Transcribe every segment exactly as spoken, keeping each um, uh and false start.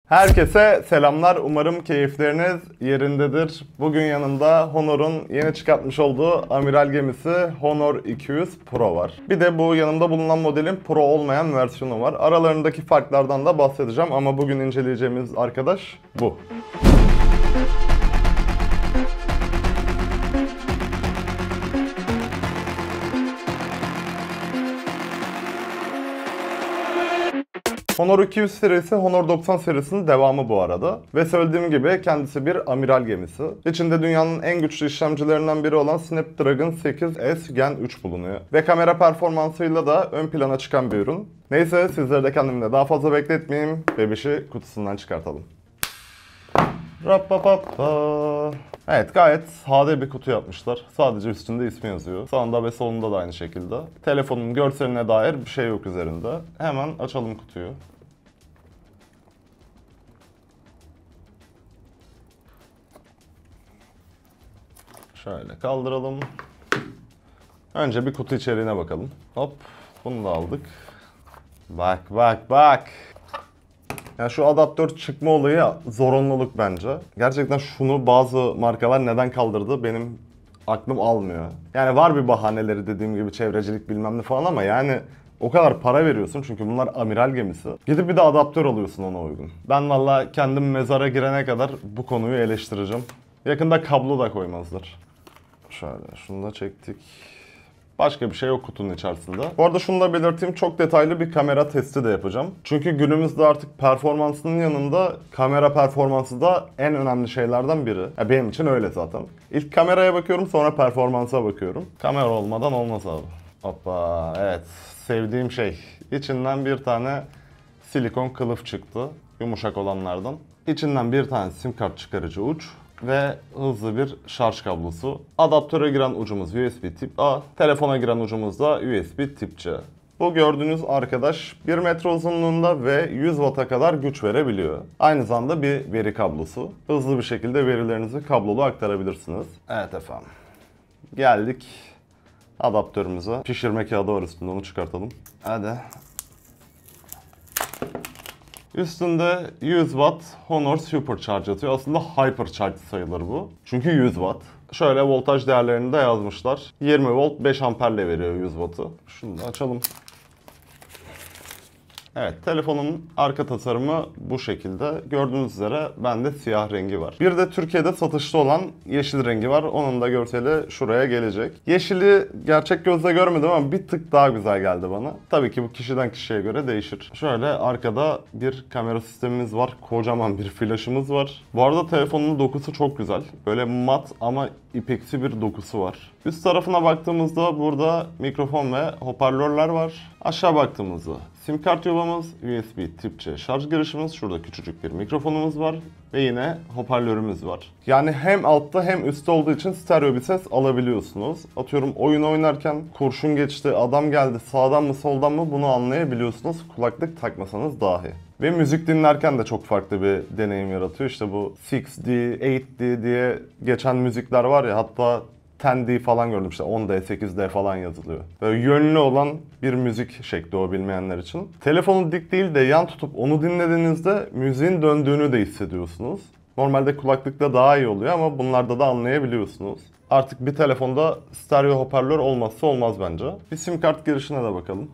Herkese selamlar. Umarım keyifleriniz yerindedir. Bugün yanımda Honor'un yeni çıkartmış olduğu amiral gemisi Honor iki yüz Pro var. Bir de bu yanımda bulunan modelin Pro olmayan versiyonu var. Aralarındaki farklardan da bahsedeceğim ama bugün inceleyeceğimiz arkadaş bu. Honor iki yüz serisi Honor doksan serisinin devamı bu arada. Ve söylediğim gibi kendisi bir amiral gemisi. İçinde dünyanın en güçlü işlemcilerinden biri olan Snapdragon sekiz S Gen üç bulunuyor. Ve kamera performansıyla da ön plana çıkan bir ürün. Neyse sizleri de kendimle daha fazla bekletmeyeyim. Bebişi kutusundan çıkartalım. Rapapapa. Evet, gayet sade bir kutu yapmışlar. Sadece üstünde ismi yazıyor. Sağında ve solunda da aynı şekilde. Telefonun görseline dair bir şey yok üzerinde. Hemen açalım kutuyu. Şöyle kaldıralım. Önce bir kutu içeriğine bakalım. Hop, bunu da aldık. Bak bak bak. Yani şu adaptör çıkma olayı zorunluluk bence. Gerçekten şunu bazı markalar neden kaldırdı benim aklım almıyor. Yani var bir bahaneleri, dediğim gibi çevrecilik bilmem ne falan, ama yani o kadar para veriyorsun çünkü bunlar amiral gemisi. Gidip bir de adaptör alıyorsun ona uygun. Ben valla kendim mezara girene kadar bu konuyu eleştireceğim. Yakında kablo da koymazlar. Şöyle şunu da çektik. Başka bir şey yok kutunun içerisinde. Bu arada şunu da belirteyim, çok detaylı bir kamera testi de yapacağım. Çünkü günümüzde artık performansının yanında kamera performansı da en önemli şeylerden biri. Ya benim için öyle zaten. İlk kameraya bakıyorum, sonra performansa bakıyorum. Kamera olmadan olmaz abi. Hoppa, evet, sevdiğim şey. İçinden bir tane silikon kılıf çıktı. Yumuşak olanlardan. İçinden bir tane sim kart çıkarıcı uç ve hızlı bir şarj kablosu. Adaptöre giren ucumuz U S B tip A, telefona giren ucumuz da U S B tip C. Bu gördüğünüz arkadaş bir metre uzunluğunda ve yüz watt'a kadar güç verebiliyor. Aynı zamanda bir veri kablosu. Hızlı bir şekilde verilerinizi kablolu aktarabilirsiniz. Evet efendim. Geldik adaptörümüze. Pişirme kağıdı var üstünde, onu çıkartalım. Hadi. Üstünde yüz watt Honor Supercharge atıyor. Aslında Hypercharge sayılır bu. Çünkü yüz watt. Şöyle voltaj değerlerini de yazmışlar. yirmi volt beş amperle veriyor yüz watt'ı. Şunu da açalım. Evet, telefonun arka tasarımı bu şekilde. Gördüğünüz üzere bende siyah rengi var. Bir de Türkiye'de satışta olan yeşil rengi var. Onun da görseli şuraya gelecek. Yeşili gerçek gözle görmedim ama bir tık daha güzel geldi bana. Tabii ki bu kişiden kişiye göre değişir. Şöyle arkada bir kamera sistemimiz var. Kocaman bir flaşımız var. Bu arada telefonun dokusu çok güzel. Böyle mat ama ipeksi bir dokusu var. Üst tarafına baktığımızda burada mikrofon ve hoparlörler var. Aşağı baktığımızda sim kart yuvamız, U S B tip C şarj girişimiz, şurada küçücük bir mikrofonumuz var ve yine hoparlörümüz var. Yani hem altta hem üstte olduğu için stereo bir ses alabiliyorsunuz. Atıyorum oyun oynarken kurşun geçti, adam geldi, sağdan mı soldan mı bunu anlayabiliyorsunuz kulaklık takmasanız dahi. Ve müzik dinlerken de çok farklı bir deneyim yaratıyor. İşte bu altı D, sekiz D diye geçen müzikler var ya, hatta on D falan gördüm, işte on D, sekiz D falan yazılıyor. Böyle yönlü olan bir müzik şekli o, bilmeyenler için. Telefonu dik değil de yan tutup onu dinlediğinizde müziğin döndüğünü de hissediyorsunuz. Normalde kulaklıkta daha iyi oluyor ama bunlarda da anlayabiliyorsunuz. Artık bir telefonda stereo hoparlör olmazsa olmaz bence. Bir sim kart girişine de bakalım.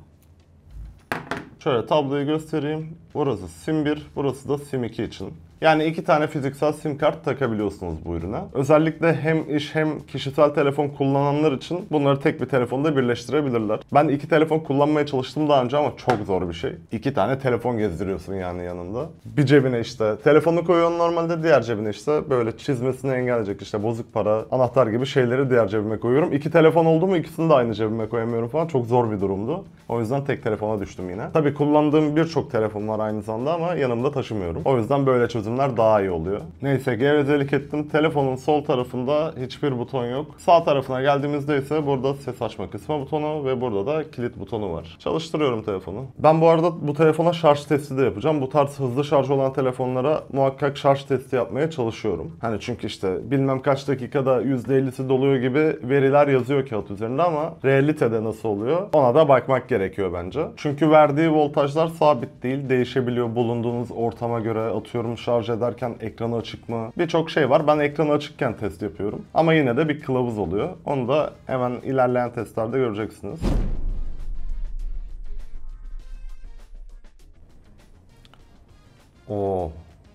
Şöyle tabloyu göstereyim. Burası sim bir, burası da sim iki için. Yani iki tane fiziksel sim kart takabiliyorsunuz bu ürüne. Özellikle hem iş hem kişisel telefon kullananlar için bunları tek bir telefonda birleştirebilirler. Ben iki telefon kullanmaya çalıştım daha önce ama çok zor bir şey. İki tane telefon gezdiriyorsun yani yanında. Bir cebine işte telefonu koyuyorsun normalde, diğer cebine işte böyle çizmesini engelleyecek işte bozuk para, anahtar gibi şeyleri diğer cebime koyuyorum. İki telefon oldu mu ikisini de aynı cebime koyamıyorum falan. Çok zor bir durumdu. O yüzden tek telefona düştüm yine. Tabii kullandığım birçok telefon var aynı zamanda ama yanımda taşımıyorum. O yüzden böyle çözümler daha iyi oluyor. Neyse, gevezelik ettim. Telefonun sol tarafında hiçbir buton yok. Sağ tarafına geldiğimizde ise burada ses açma kısmı butonu ve burada da kilit butonu var. Çalıştırıyorum telefonu. Ben bu arada bu telefona şarj testi de yapacağım. Bu tarz hızlı şarj olan telefonlara muhakkak şarj testi yapmaya çalışıyorum. Hani çünkü işte bilmem kaç dakikada yüzde ellisi doluyor gibi veriler yazıyor kağıt üzerinde ama realitede nasıl oluyor ona da bakmak gerekiyor bence. Çünkü verdiği voltajlar sabit değil, değişebiliyor bulunduğunuz ortama göre. Atıyorum şarj ederken ekranı açık mı? Birçok şey var. Ben ekranı açıkken test yapıyorum. Ama yine de bir kılavuz oluyor. Onu da hemen ilerleyen testlerde göreceksiniz. Oo.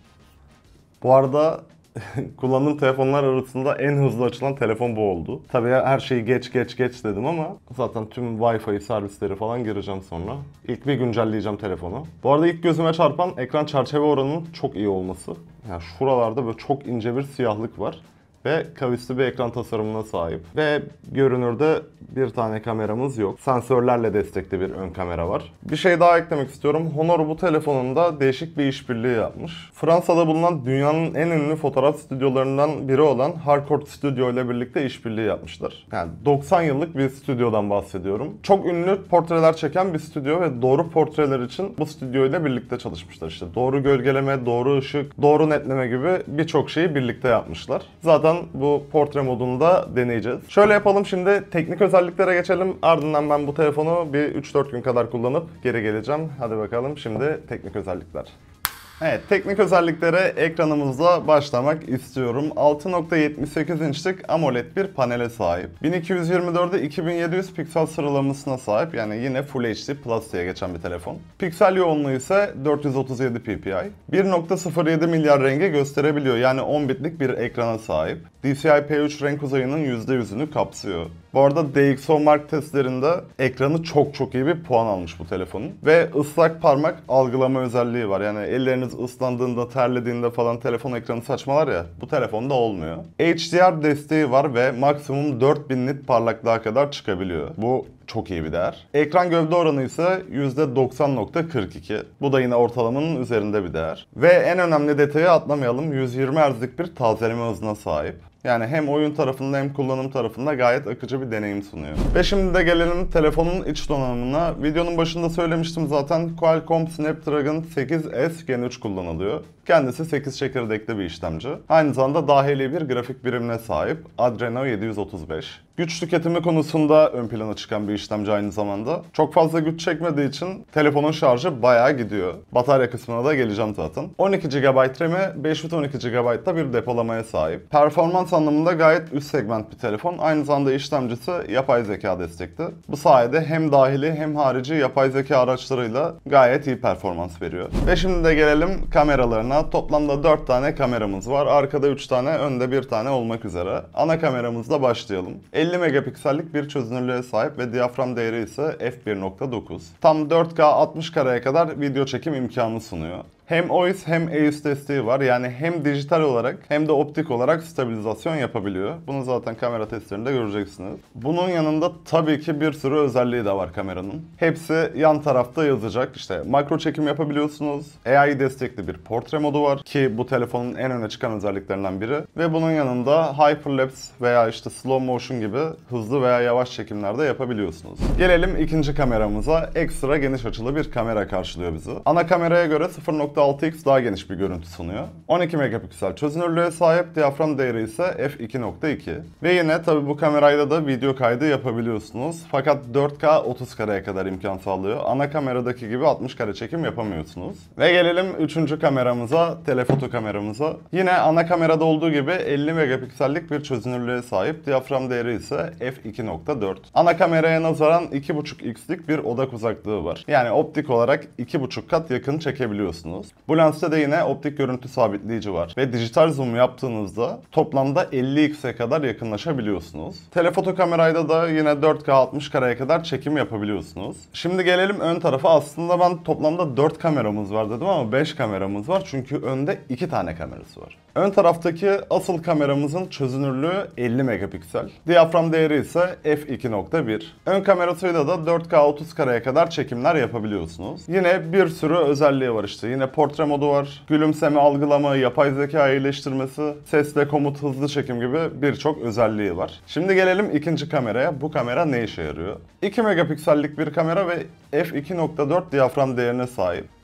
Bu arada kullandığım telefonlar arasında en hızlı açılan telefon bu oldu. Tabii her şeyi geç geç geç dedim ama zaten tüm Wi-Fi servisleri falan gireceğim sonra. İlk bir güncelleyeceğim telefonu. Bu arada ilk gözüme çarpan ekran çerçeve oranının çok iyi olması. Yani şuralarda böyle çok ince bir siyahlık var. Ve kavisli bir ekran tasarımına sahip. Ve görünürde bir tane kameramız yok. Sensörlerle destekli bir ön kamera var. Bir şey daha eklemek istiyorum. Honor bu telefonunda değişik bir işbirliği yapmış. Fransa'da bulunan dünyanın en ünlü fotoğraf stüdyolarından biri olan Harcourt Studio ile birlikte işbirliği yapmışlar. Yani doksan yıllık bir stüdyodan bahsediyorum. Çok ünlü portreler çeken bir stüdyo ve doğru portreler için bu stüdyo ile birlikte çalışmışlar. İşte doğru gölgeleme, doğru ışık, doğru netleme gibi birçok şeyi birlikte yapmışlar. Zaten bu portre modunu da deneyeceğiz. Şöyle yapalım, şimdi teknik özelliklere geçelim. Ardından ben bu telefonu bir üç dört gün kadar kullanıp geri geleceğim. Hadi bakalım şimdi teknik özellikler. Evet, teknik özelliklere ekranımızla başlamak istiyorum. altı nokta yetmiş sekiz inçlik AMOLED bir panele sahip. bin iki yüz yirmi dört'e iki bin yedi yüz piksel sıralamasına sahip. Yani yine Full H D Plus diye geçen bir telefon. Piksel yoğunluğu ise dört yüz otuz yedi ppi. bir nokta sıfır yedi milyar rengi gösterebiliyor. Yani on bitlik bir ekrana sahip. D C I P üç renk uzayının yüzde yüz'ünü kapsıyor. Bu arada D X O Mark testlerinde ekranı çok çok iyi bir puan almış bu telefonun. Ve ıslak parmak algılama özelliği var. Yani elleriniz ıslandığında, terlediğinde falan telefon ekranı saçmalar ya, bu telefonda olmuyor. H D R desteği var ve maksimum dört bin nit parlaklığa kadar çıkabiliyor. Bu çok iyi bir değer. Ekran gövde oranı ise yüzde doksan nokta kırk iki. Bu da yine ortalamanın üzerinde bir değer. Ve en önemli detayı atlamayalım. yüz yirmi hertz'lik bir tazeleme hızına sahip. Yani hem oyun tarafında hem kullanım tarafında gayet akıcı bir deneyim sunuyor. Ve şimdi de gelelim telefonun iç donanımına. Videonun başında söylemiştim zaten, Qualcomm Snapdragon sekiz S Gen üç kullanılıyor. Kendisi sekiz çekirdekli bir işlemci. Aynı zamanda dahili bir grafik birimine sahip Adreno yedi yüz otuz beş. Güç tüketimi konusunda ön plana çıkan bir işlemci aynı zamanda. Çok fazla güç çekmediği için telefonun şarjı bayağı gidiyor. Batarya kısmına da geleceğim zaten. on iki gigabayt RAM'e beş yüz on iki gigabayt'ta bir depolamaya sahip. Performans anlamında gayet üst segment bir telefon. Aynı zamanda işlemcisi yapay zeka destekli. Bu sayede hem dahili hem harici yapay zeka araçlarıyla gayet iyi performans veriyor. Ve şimdi de gelelim kameralarına. Toplamda dört tane kameramız var. Arkada üç tane, önde bir tane olmak üzere. Ana kameramızla başlayalım. elli megapiksellik bir çözünürlüğe sahip ve diyafram değeri ise f bir nokta dokuz. Tam dört K altmış kareye kadar video çekim imkanı sunuyor. Hem O I S hem E I S desteği var. Yani hem dijital olarak hem de optik olarak stabilizasyon yapabiliyor. Bunu zaten kamera testlerinde göreceksiniz. Bunun yanında tabii ki bir sürü özelliği de var kameranın. Hepsi yan tarafta yazacak. İşte makro çekim yapabiliyorsunuz. A I destekli bir portre modu var ki bu telefonun en öne çıkan özelliklerinden biri. Ve bunun yanında hyperlapse veya işte slow motion gibi hızlı veya yavaş çekimlerde yapabiliyorsunuz. Gelelim ikinci kameramıza. Ekstra geniş açılı bir kamera karşılıyor bizi. Ana kameraya göre sıfır nokta altı x daha geniş bir görüntü sunuyor. on iki megapiksel çözünürlüğe sahip, diyafram değeri ise f iki nokta iki. Ve yine tabi bu kamerayla da video kaydı yapabiliyorsunuz. Fakat dört K otuz kareye kadar imkan sağlıyor. Ana kameradaki gibi altmış kare çekim yapamıyorsunuz. Ve gelelim üçüncü kameramıza, telefoto kameramıza. Yine ana kamerada olduğu gibi elli megapiksellik bir çözünürlüğe sahip, diyafram değeri ise f iki nokta dört. Ana kameraya nazaran iki buçuk x'lik bir odak uzaklığı var. Yani optik olarak iki buçuk kat yakın çekebiliyorsunuz. Bu lenste de yine optik görüntü sabitleyici var ve dijital zoom yaptığınızda toplamda elli x'e kadar yakınlaşabiliyorsunuz. Telefoto kamerayla da yine dört K altmış kareye kadar çekim yapabiliyorsunuz. Şimdi gelelim ön tarafa. Aslında ben toplamda dört kameramız var dedim ama beş kameramız var çünkü önde iki tane kamerası var. Ön taraftaki asıl kameramızın çözünürlüğü elli megapiksel. Diyafram değeri ise f iki nokta bir. Ön kamerasıyla da dört K otuz kareye kadar çekimler yapabiliyorsunuz. Yine bir sürü özelliği var işte. Yine portre modu var, gülümseme algılama, yapay zeka iyileştirmesi, sesle komut, hızlı çekim gibi birçok özelliği var. Şimdi gelelim ikinci kameraya. Bu kamera ne işe yarıyor? iki megapiksellik bir kamera ve f iki nokta dört diyafram değerine sahip.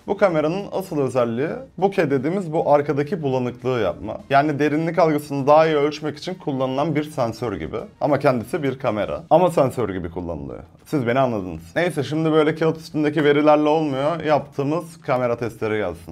Bu kameranın asıl özelliği bokeh dediğimiz bu arkadaki bulanıklığı yapma. Yani derinlik algısını daha iyi ölçmek için kullanılan bir sensör gibi. Ama kendisi bir kamera. Ama sensör gibi kullanılıyor. Siz beni anladınız. Neyse şimdi böyle kağıt üstündeki verilerle olmuyor. Yaptığımız kamera testleri gelsin.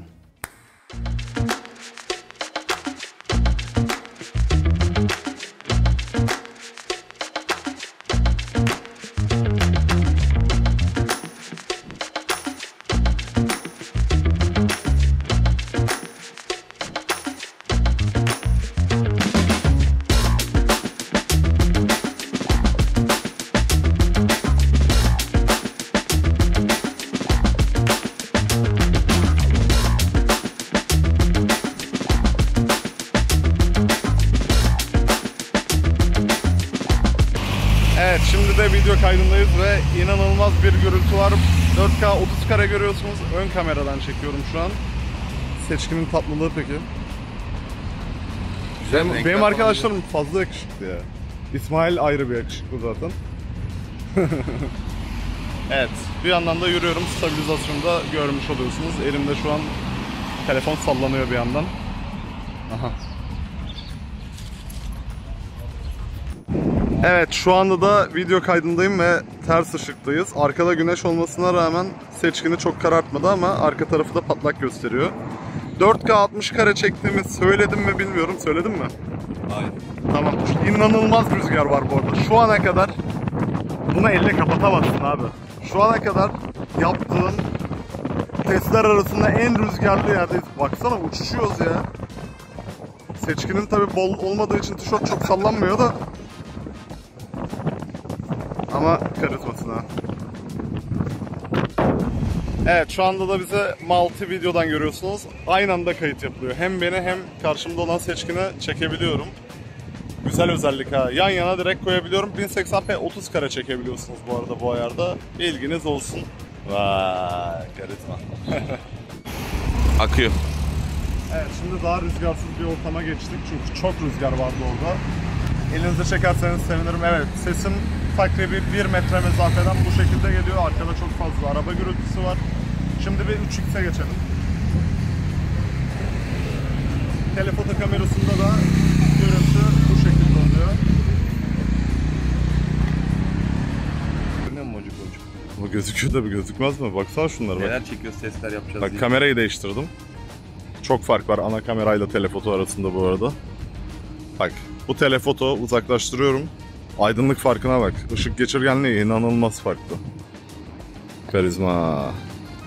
Evet, şimdi de video kaydındayız ve inanılmaz bir gürültü var. dört K otuz kare görüyorsunuz. Ön kameradan çekiyorum şu an. Seçkinin tatlılığı peki? Güzel, benim, benim arkadaşlarım fazla yakışıklı ya. İsmail ayrı bir yakışıklı zaten. Evet, bir yandan da yürüyorum. Stabilizasyonu da görmüş oluyorsunuz. Elimde şu an telefon sallanıyor bir yandan. Aha. Evet, şu anda da video kaydındayım ve ters ışıktayız. Arkada güneş olmasına rağmen seçkini çok karartmadı ama arka tarafı da patlak gösteriyor. dört K altmış kare çektiğimi söyledim mi bilmiyorum. Söyledim mi? Hayır. Tamam. İnanılmaz rüzgar var bu arada. Şu ana kadar bunu elle kapatamazsın abi. Şu ana kadar yaptığın testler arasında en rüzgarlı yerdeyiz. Baksana uçuşuyoruz ya. Seçkinin tabi bol olmadığı için tişört çok sallanmıyor da. Ama karışmasın ha. Evet, şu anda da bize multi videodan görüyorsunuz. Aynı anda kayıt yapılıyor. Hem beni hem karşımda olan seçkini çekebiliyorum. Güzel özellik ha. Yan yana direkt koyabiliyorum. bin seksen p otuz kare çekebiliyorsunuz bu arada bu ayarda. Bilginiz olsun. Vay, karizma. Akıyor. Evet, şimdi daha rüzgarsız bir ortama geçtik. Çünkü çok rüzgar vardı orada. Elinizi çekerseniz sevinirim. Evet, sesim takribi bir metre mesafeden bu şekilde geliyor. Arkada çok fazla araba gürültüsü var. Şimdi bir üç x'e geçelim. Telefoto kamerasında da görüntü bu şekilde oluyor. Ne mocuk mocuk. Bu gözüküyor da bir gözükmez mi? Baksana şunlara bak. Neler çekiyoruz, sesler yapacağız Bak diye. kamerayı değiştirdim. Çok fark var ana kamerayla telefoto arasında bu arada. Bak bu telefoto uzaklaştırıyorum. Aydınlık farkına bak. Işık geçirgenliği inanılmaz farklı. Karizma.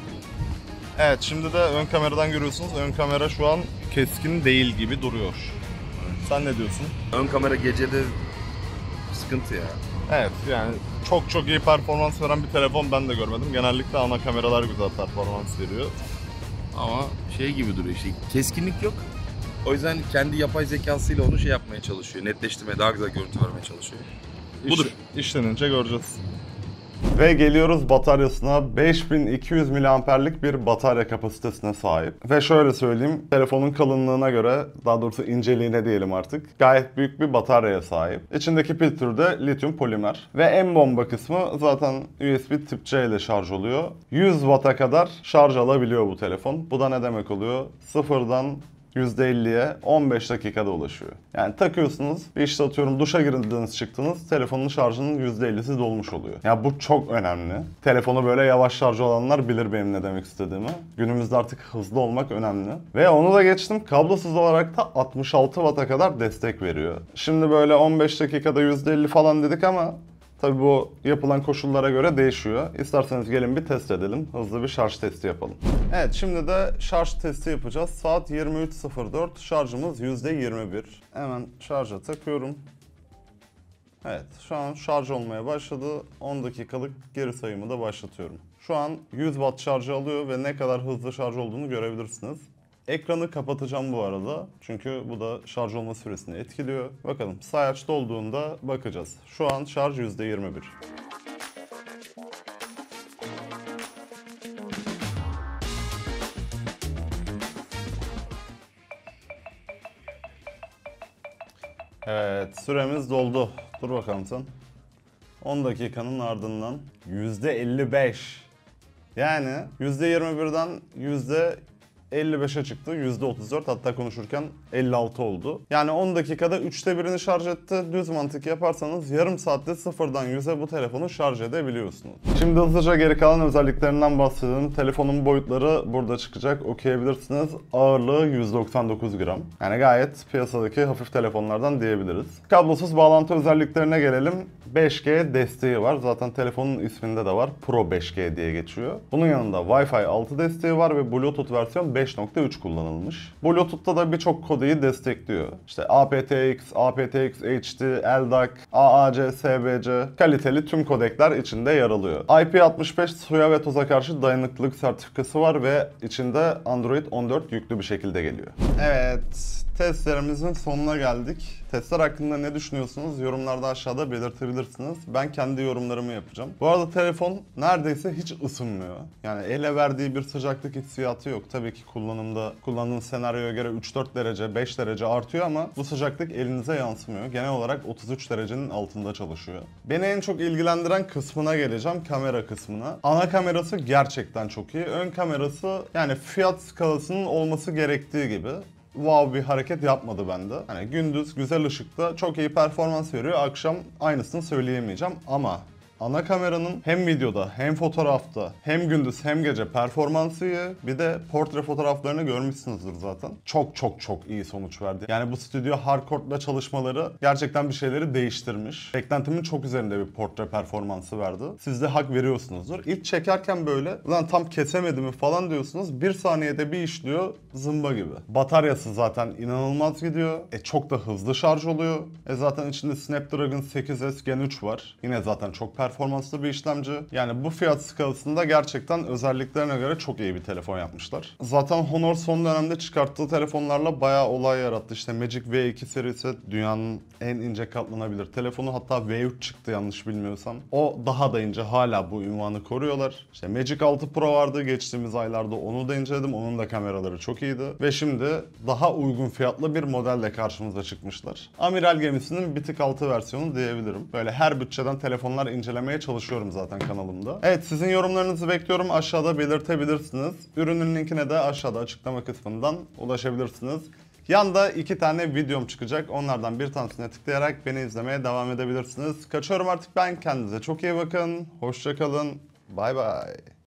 Evet, şimdi de ön kameradan görüyorsunuz. Ön kamera şu an keskin değil gibi duruyor. Sen ne diyorsun? Ön kamera gecede sıkıntı ya. Evet, yani çok çok iyi performans veren bir telefon ben de görmedim. Genellikle ana kameralar güzel performans veriyor. Ama şey gibi duruyor işte, keskinlik yok. O yüzden kendi yapay zekasıyla onu şey yapmaya çalışıyor. Netleştirmeye, daha güzel görüntü vermeye çalışıyor. Budur. İş, işlenince göreceğiz. Ve geliyoruz bataryasına. beş bin iki yüz miliamperlik bir batarya kapasitesine sahip. Ve şöyle söyleyeyim, telefonun kalınlığına göre, daha doğrusu inceliğine diyelim artık, gayet büyük bir bataryaya sahip. İçindeki pil türü de lityum polimer. Ve en bomba kısmı zaten U S B tip C ile şarj oluyor. yüz watt'a kadar şarj alabiliyor bu telefon. Bu da ne demek oluyor? Sıfırdan yüzde elliye on beş dakikada ulaşıyor. Yani takıyorsunuz, bir işte atıyorum duşa girdiniz çıktınız, telefonun şarjının yüzde ellisi dolmuş oluyor. Yani bu çok önemli. Telefonu böyle yavaş şarj olanlar bilir benim ne demek istediğimi. Günümüzde artık hızlı olmak önemli. Ve onu da geçtim, kablosuz olarak da altmış altı watt'a kadar destek veriyor. Şimdi böyle on beş dakikada yüzde elli falan dedik ama tabii bu yapılan koşullara göre değişiyor. İsterseniz gelin bir test edelim. Hızlı bir şarj testi yapalım. Evet, şimdi de şarj testi yapacağız. Saat yirmi üç sıfır dört. Şarjımız yüzde yirmi bir. Hemen şarja takıyorum. Evet, şu an şarj olmaya başladı. on dakikalık geri sayımı da başlatıyorum. Şu an yüz watt şarjı alıyor ve ne kadar hızlı şarj olduğunu görebilirsiniz. Ekranı kapatacağım bu arada. Çünkü bu da şarj olma süresini etkiliyor. Bakalım sayaç dolduğunda bakacağız. Şu an şarj yüzde yirmi bir. Evet, süremiz doldu. Dur bakalım sen. on dakikanın ardından yüzde elli beş. Yani yüzde yirmi birden yüzde elli beşe çıktı. yüzde otuz dört, hatta konuşurken elli altı oldu. Yani on dakikada üçte birini şarj etti. Düz mantık yaparsanız yarım saatte sıfırdan yüze bu telefonu şarj edebiliyorsunuz. Şimdi hızlıca geri kalan özelliklerinden bahsedelim. Telefonun boyutları burada çıkacak. Okuyabilirsiniz. Ağırlığı yüz doksan dokuz gram. Yani gayet piyasadaki hafif telefonlardan diyebiliriz. Kablosuz bağlantı özelliklerine gelelim. beş G desteği var. Zaten telefonun isminde de var. Pro beş G diye geçiyor. Bunun yanında Wi-Fi altı desteği var ve Bluetooth versiyon beş nokta üç kullanılmış. Bluetooth'ta da birçok kodeyi destekliyor. İşte A P T X, A P T X H D, L D A C, A A C, S B C kaliteli tüm kodekler içinde yer alıyor. I P altmış beş suya ve toza karşı dayanıklılık sertifikası var ve içinde Android on dört yüklü bir şekilde geliyor. Evet, testlerimizin sonuna geldik. Testler hakkında ne düşünüyorsunuz? Yorumlarda aşağıda belirtebilirsiniz. Ben kendi yorumlarımı yapacağım. Bu arada telefon neredeyse hiç ısınmıyor. Yani ele verdiği bir sıcaklık hissiyatı yok. Tabii ki kullanımda, kullandığınız senaryoya göre üç dört derece, beş derece artıyor ama bu sıcaklık elinize yansımıyor. Genel olarak otuz üç derecenin altında çalışıyor. Beni en çok ilgilendiren kısmına geleceğim, kamera kısmına. Ana kamerası gerçekten çok iyi. Ön kamerası yani fiyat skalasının olması gerektiği gibi wow bir hareket yapmadı bende. Hani gündüz güzel ışıkta çok iyi performans veriyor. Akşam aynısını söyleyemeyeceğim ama ana kameranın hem videoda hem fotoğrafta hem gündüz hem gece performansı iyi. Bir de portre fotoğraflarını görmüşsünüzdür zaten. Çok çok çok iyi sonuç verdi. Yani bu stüdyo hardcore'la çalışmaları gerçekten bir şeyleri değiştirmiş. Beklentimin çok üzerinde bir portre performansı verdi. Siz de hak veriyorsunuzdur. İlk çekerken böyle lan tam kesemedi mi falan diyorsunuz. Bir saniyede bir işliyor zımba gibi. Bataryası zaten inanılmaz gidiyor. E çok da hızlı şarj oluyor. E zaten içinde Snapdragon sekiz S Gen üç var. Yine zaten çok performanslı performanslı bir işlemci. Yani bu fiyat skalasında gerçekten özelliklerine göre çok iyi bir telefon yapmışlar. Zaten Honor son dönemde çıkarttığı telefonlarla bayağı olay yarattı. İşte Magic V iki serisi dünyanın en ince katlanabilir telefonu. Hatta V üç çıktı yanlış bilmiyorsam. O daha da ince, hala bu ünvanı koruyorlar. İşte Magic altı Pro vardı geçtiğimiz aylarda, onu da inceledim. Onun da kameraları çok iyiydi. Ve şimdi daha uygun fiyatlı bir modelle karşımıza çıkmışlar. Amiral gemisinin bir tık altı versiyonu diyebilirim. Böyle her bütçeden telefonlar incelemeye çalışıyorum zaten kanalımda. Evet, sizin yorumlarınızı bekliyorum. Aşağıda belirtebilirsiniz. Ürünün linkine de aşağıda açıklama kısmından ulaşabilirsiniz. Yanda iki tane videom çıkacak. Onlardan bir tanesine tıklayarak beni izlemeye devam edebilirsiniz. Kaçıyorum artık ben. Kendinize çok iyi bakın. Hoşça kalın. Bay bay.